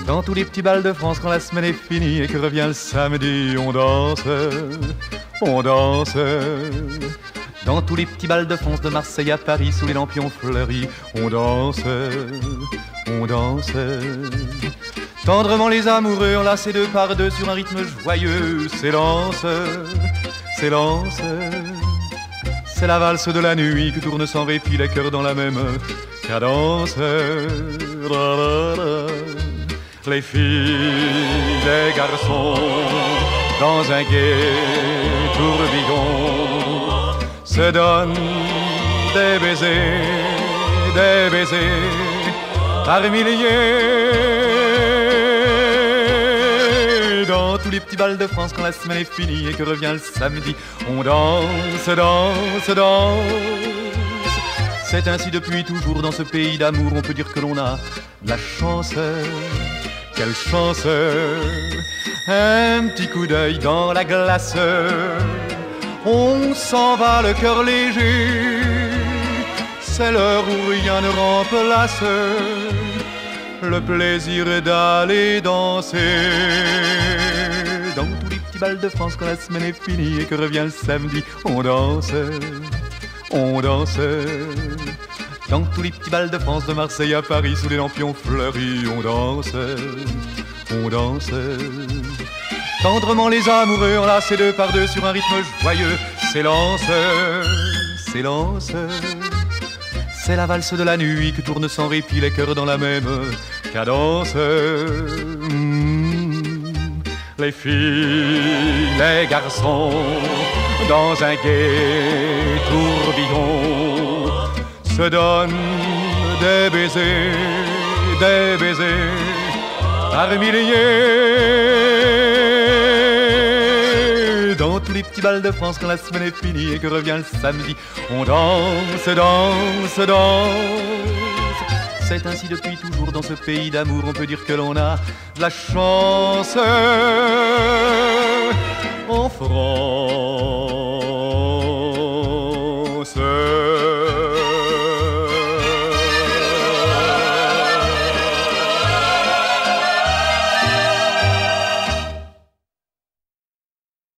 Dans tous les petits bals de France, quand la semaine est finie et que revient le samedi, on danse, on danse. Dans tous les petits bals de France, de Marseille à Paris, sous les lampions fleuris, on danse, on danse. Tendrement les amoureux enlacés deux par deux sur un rythme joyeux s'élancent, s'élancent. C'est la valse de la nuit que tourne sans répit les cœurs dans la même cadence. Les filles, les garçons, dans un gai tourbillon, se donnent des baisers par milliers. Dans tous les petits bals de France, quand la semaine est finie et que revient le samedi, on danse, danse, danse. C'est ainsi depuis toujours dans ce pays d'amour, on peut dire que l'on a de la chance. Quelle chance! Un petit coup d'œil dans la glace, on s'en va le cœur léger. C'est l'heure où rien ne remplace le plaisir d'aller danser. Dans tous les petits bals de France, quand la semaine est finie et que revient le samedi, on danse, on danse. Dans tous les petits bals de France, de Marseille à Paris, sous les lampions fleuris, on danse, on danse. Tendrement les amoureux enlacés deux par deux sur un rythme joyeux s'élancent, s'élancent. C'est la valse de la nuit que tourne sans répit les cœurs dans la même cadence. Les filles, les garçons, dans un gai tourbillon, se donnent des baisers par milliers. Dans tous les petits bals de France, quand la semaine est finie et que revient le samedi, on danse, danse, danse. C'est ainsi depuis toujours dans ce pays d'amour, on peut dire que l'on a de la chance. En France,